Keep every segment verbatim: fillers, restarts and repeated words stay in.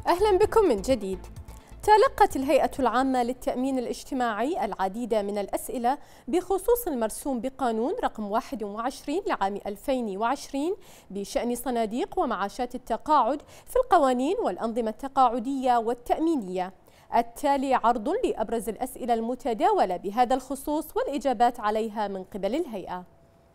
أهلا بكم من جديد. تلقت الهيئة العامة للتأمين الاجتماعي العديد من الأسئلة بخصوص المرسوم بقانون رقم واحد وعشرين لعام ألفين وعشرين بشأن صناديق ومعاشات التقاعد في القوانين والأنظمة التقاعدية والتأمينية. التالي عرض لأبرز الأسئلة المتداولة بهذا الخصوص والإجابات عليها من قبل الهيئة.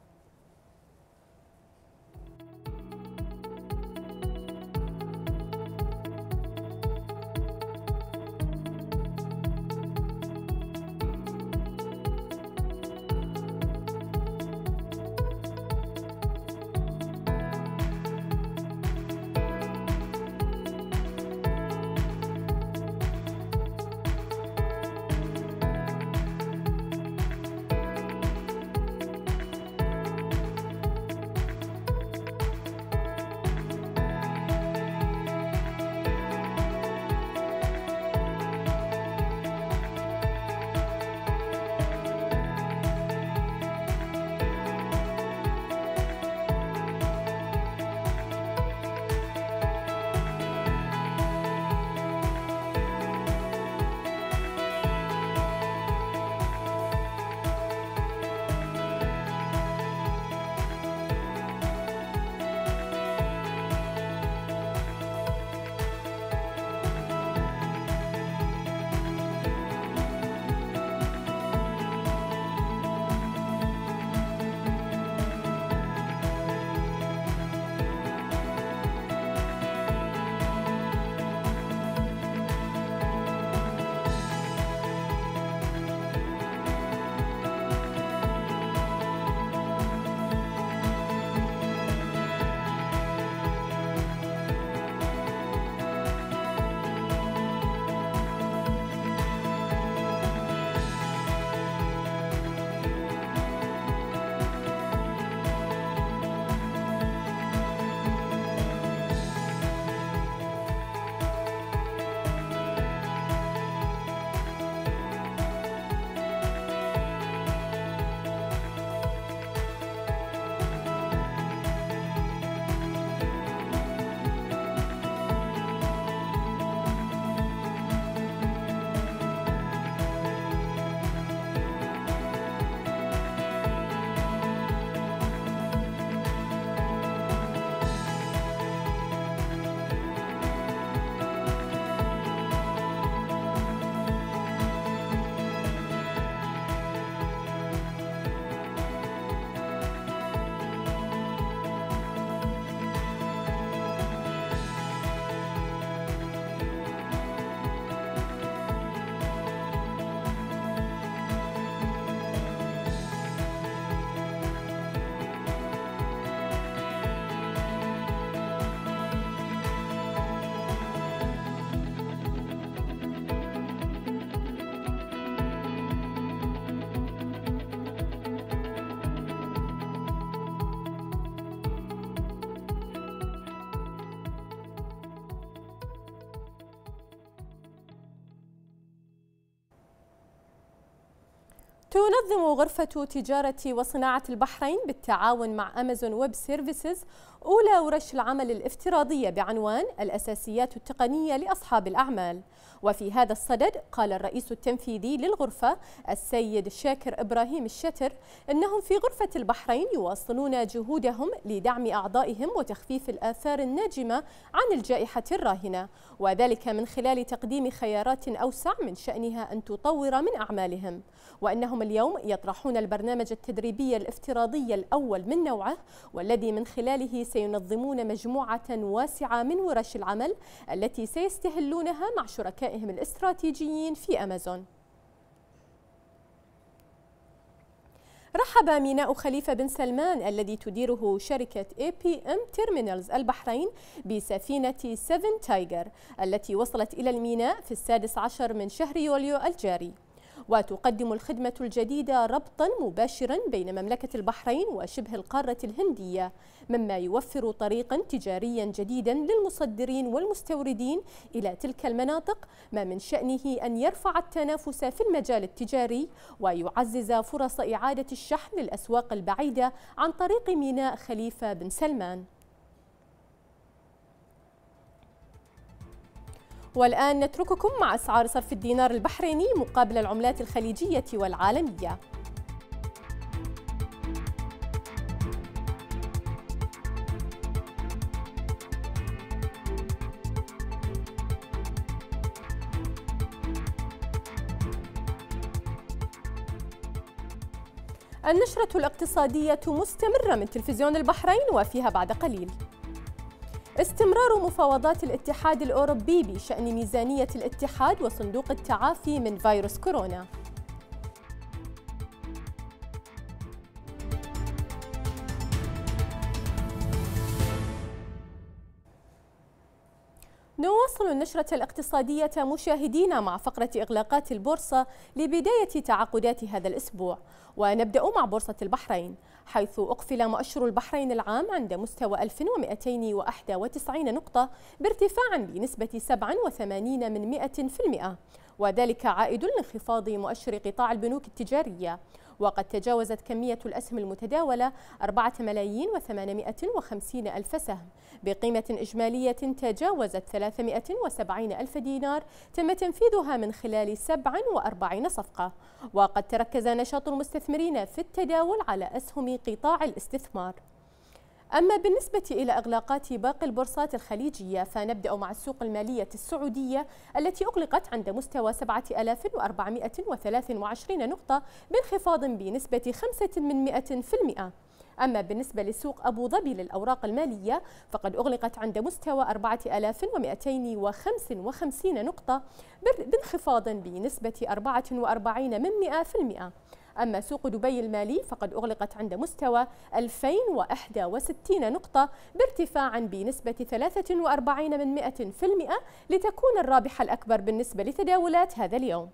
تنظم غرفة تجارة وصناعة البحرين بالتعاون مع أمازون ويب سيرفيسز أولى ورش العمل الافتراضية بعنوان الأساسيات التقنية لأصحاب الأعمال. وفي هذا الصدد قال الرئيس التنفيذي للغرفة السيد شاكر إبراهيم الشتر إنهم في غرفة البحرين يواصلون جهودهم لدعم أعضائهم وتخفيف الآثار الناجمة عن الجائحة الراهنة، وذلك من خلال تقديم خيارات أوسع من شأنها أن تطور من أعمالهم. وأنهم اليوم يطرحون البرنامج التدريبي الافتراضي الأول من نوعه، والذي من خلاله سينظمون مجموعة واسعة من ورش العمل التي سيستهلونها مع شركائهم الاستراتيجيين في أمازون. رحب ميناء خليفة بن سلمان الذي تديره شركة إيه بي إم تيرمينالز البحرين بسفينة سفن تايجر التي وصلت إلى الميناء في السادس عشر من شهر يوليو الجاري. وتقدم الخدمة الجديدة ربطا مباشرا بين مملكة البحرين وشبه القارة الهندية، مما يوفر طريقا تجاريا جديدا للمصدرين والمستوردين إلى تلك المناطق، ما من شأنه أن يرفع التنافس في المجال التجاري ويعزز فرص إعادة الشحن للأسواق البعيدة عن طريق ميناء خليفة بن سلمان. والآن نترككم مع أسعار صرف الدينار البحريني مقابل العملات الخليجية والعالمية. النشرة الاقتصادية مستمرة من تلفزيون البحرين وفيها بعد قليل: استمرار مفاوضات الاتحاد الأوروبي بشأن ميزانية الاتحاد وصندوق التعافي من فيروس كورونا. نواصل النشرة الاقتصادية مشاهدينا مع فقرة إغلاقات البورصة لبداية تعاقدات هذا الأسبوع، ونبدأ مع بورصة البحرين، حيث أقفل مؤشر البحرين العام عند مستوى ألف ومئتين وواحد وتسعين نقطة بارتفاع بنسبة سبعة وثمانين من مئة في المئة، وذلك عائد لانخفاض مؤشر قطاع البنوك التجارية. وقد تجاوزت كمية الأسهم المتداولة أربعة ملايين وثمانمئة وخمسين ألف سهم بقيمة إجمالية تجاوزت ثلاثمئة وسبعين ألف دينار تم تنفيذها من خلال سبع وأربعين صفقة. وقد تركز نشاط المستثمرين في التداول على أسهم قطاع الاستثمار. أما بالنسبة إلى إغلاقات باقي البورصات الخليجية فنبدأ مع السوق المالية السعودية التي أغلقت عند مستوى سبعة آلاف وأربعمئة وثلاث وعشرين نقطة بانخفاض بنسبة خمسة من مئة في المئة. أما بالنسبة لسوق أبو ظبي للأوراق المالية فقد أغلقت عند مستوى أربعة آلاف ومئتين وخمسة وخمسين نقطة بانخفاض بنسبة أربعة وأربعين من مئة في المئة. أما سوق دبي المالي فقد أغلقت عند مستوى ألفين وواحد وستين نقطة بارتفاع بنسبة ثلاثة وأربعين من مئة في المئة لتكون الرابح الأكبر بالنسبة لتداولات هذا اليوم.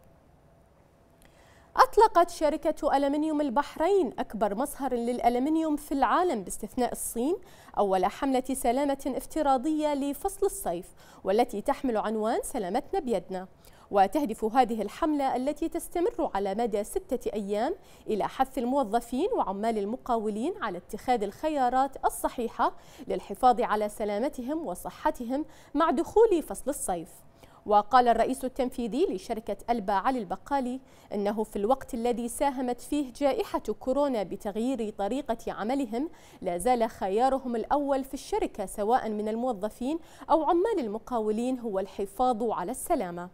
أطلقت شركة ألمنيوم البحرين أكبر مصهر للألمنيوم في العالم باستثناء الصين أول حملة سلامة افتراضية لفصل الصيف، والتي تحمل عنوان سلامتنا بيدنا. وتهدف هذه الحملة التي تستمر على مدى ستة أيام إلى حث الموظفين وعمال المقاولين على اتخاذ الخيارات الصحيحة للحفاظ على سلامتهم وصحتهم مع دخول فصل الصيف. وقال الرئيس التنفيذي لشركة ألبا علي البقالي إنه في الوقت الذي ساهمت فيه جائحة كورونا بتغيير طريقة عملهم لا زال خيارهم الأول في الشركة سواء من الموظفين أو عمال المقاولين هو الحفاظ على السلامة.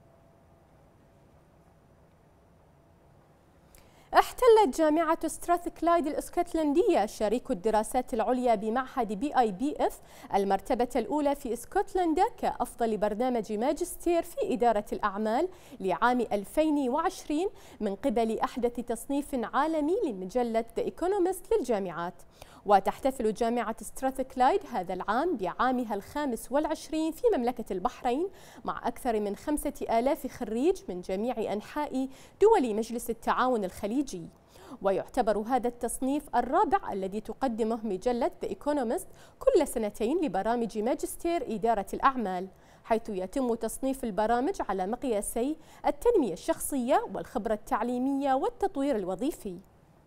احتلت جامعة ستراثكلايد الاسكتلندية شريك الدراسات العليا بمعهد بي آي بي إف المرتبة الأولى في اسكتلندا كأفضل برنامج ماجستير في إدارة الأعمال لعام ألفين وعشرين من قبل أحدث تصنيف عالمي لمجلة ذا إيكونومست للجامعات. وتحتفل جامعة ستراثكلايد هذا العام بعامها الخامس والعشرين في مملكة البحرين مع أكثر من خمسة آلاف خريج من جميع أنحاء دول مجلس التعاون الخليجي. ويعتبر هذا التصنيف الرابع الذي تقدمه مجلة ذا إيكونومست كل سنتين لبرامج ماجستير إدارة الأعمال، حيث يتم تصنيف البرامج على مقياسي التنمية الشخصية والخبرة التعليمية والتطوير الوظيفي.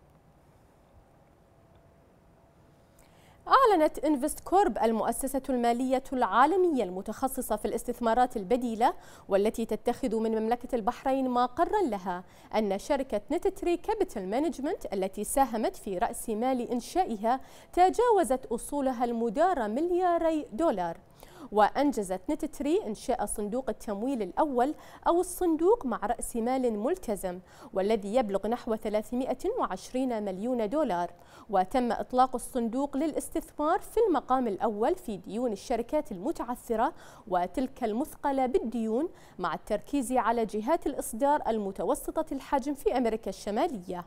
أعلنت إنفست كورب المؤسسة المالية العالمية المتخصصة في الاستثمارات البديلة والتي تتخذ من مملكة البحرين مقرا لها أن شركة نتتري كابيتال مانجمنت التي ساهمت في رأس مال إنشائها تجاوزت أصولها المدارة ملياري دولار. وأنجزت نتتري إنشاء صندوق التمويل الأول أو الصندوق مع رأس مال ملتزم والذي يبلغ نحو ثلاثمئة وعشرين مليون دولار. وتم إطلاق الصندوق للاستثمار في المقام الأول في ديون الشركات المتعثرة وتلك المثقلة بالديون مع التركيز على جهات الإصدار المتوسطة الحجم في أمريكا الشمالية.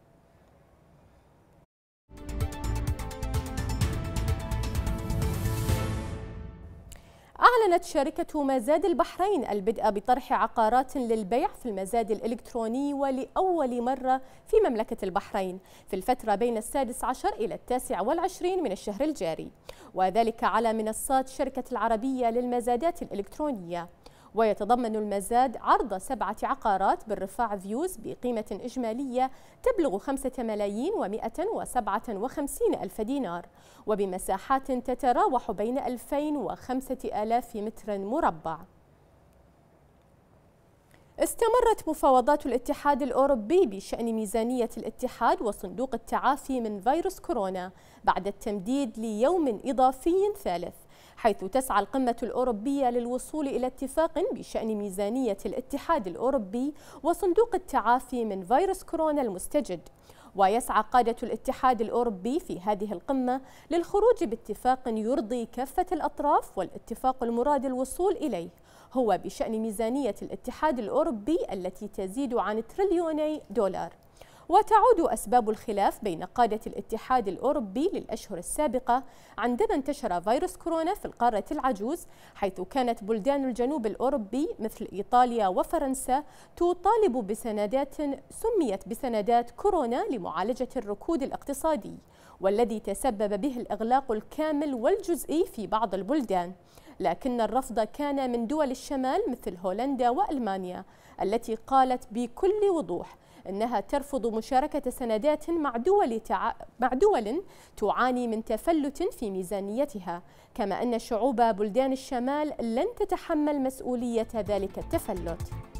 أعلنت شركة مزاد البحرين البدء بطرح عقارات للبيع في المزاد الإلكتروني ولأول مرة في مملكة البحرين في الفترة بين السادس عشر إلى التاسع والعشرين من الشهر الجاري، وذلك على منصات شركة العربية للمزادات الإلكترونية. ويتضمن المزاد عرض سبعة عقارات بالرفاع فيوز بقيمة إجمالية تبلغ خمسة ملايين ومئة وسبعة وخمسين ألف دينار وبمساحات تتراوح بين ألفين وخمسة آلاف متر مربع. استمرت مفاوضات الاتحاد الأوروبي بشأن ميزانية الاتحاد وصندوق التعافي من فيروس كورونا بعد التمديد ليوم إضافي ثالث، حيث تسعى القمة الأوروبية للوصول إلى اتفاق بشأن ميزانية الاتحاد الأوروبي وصندوق التعافي من فيروس كورونا المستجد. ويسعى قادة الاتحاد الأوروبي في هذه القمة للخروج باتفاق يرضي كافة الأطراف، والاتفاق المراد الوصول إليه هو بشأن ميزانية الاتحاد الأوروبي التي تزيد عن تريليوني دولار. وتعود أسباب الخلاف بين قادة الاتحاد الأوروبي للأشهر السابقة عندما انتشر فيروس كورونا في القارة العجوز، حيث كانت بلدان الجنوب الأوروبي مثل إيطاليا وفرنسا تطالب بسندات سميت بسندات كورونا لمعالجة الركود الاقتصادي، والذي تسبب به الإغلاق الكامل والجزئي في بعض البلدان. لكن الرفض كان من دول الشمال مثل هولندا وألمانيا، التي قالت بكل وضوح إنها ترفض مشاركة سندات مع دول, تع... مع دول تعاني من تفلت في ميزانيتها، كما أن شعوب بلدان الشمال لن تتحمل مسؤولية ذلك التفلت.